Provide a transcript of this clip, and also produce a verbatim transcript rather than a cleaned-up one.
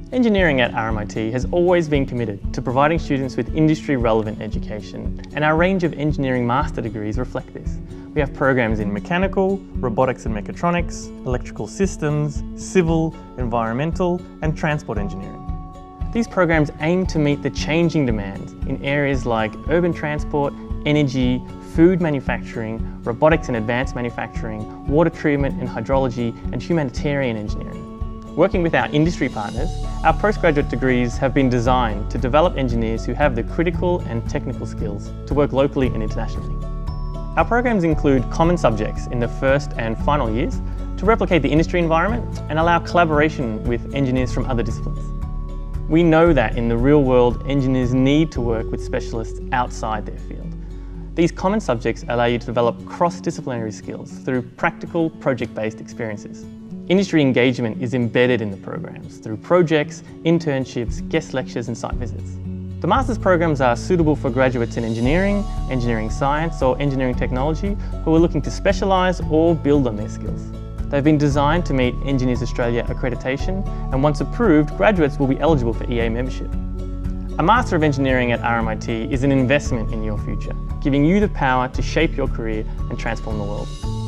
Engineering at R M I T has always been committed to providing students with industry-relevant education, and our range of engineering master degrees reflect this. We have programs in mechanical, robotics and mechatronics, electrical systems, civil, environmental and transport engineering. These programs aim to meet the changing demands in areas like urban transport, energy, food manufacturing, robotics and advanced manufacturing, water treatment and hydrology, and humanitarian engineering. Working with our industry partners, our postgraduate degrees have been designed to develop engineers who have the critical and technical skills to work locally and internationally. Our programs include common subjects in the first and final years to replicate the industry environment and allow collaboration with engineers from other disciplines. We know that in the real world, engineers need to work with specialists outside their field. These common subjects allow you to develop cross-disciplinary skills through practical, project-based experiences. Industry engagement is embedded in the programs through projects, internships, guest lectures and site visits. The master's programs are suitable for graduates in engineering, engineering science or engineering technology who are looking to specialise or build on their skills. They've been designed to meet Engineers Australia accreditation, and once approved, graduates will be eligible for E A membership. A Master of Engineering at R M I T is an investment in your future, giving you the power to shape your career and transform the world.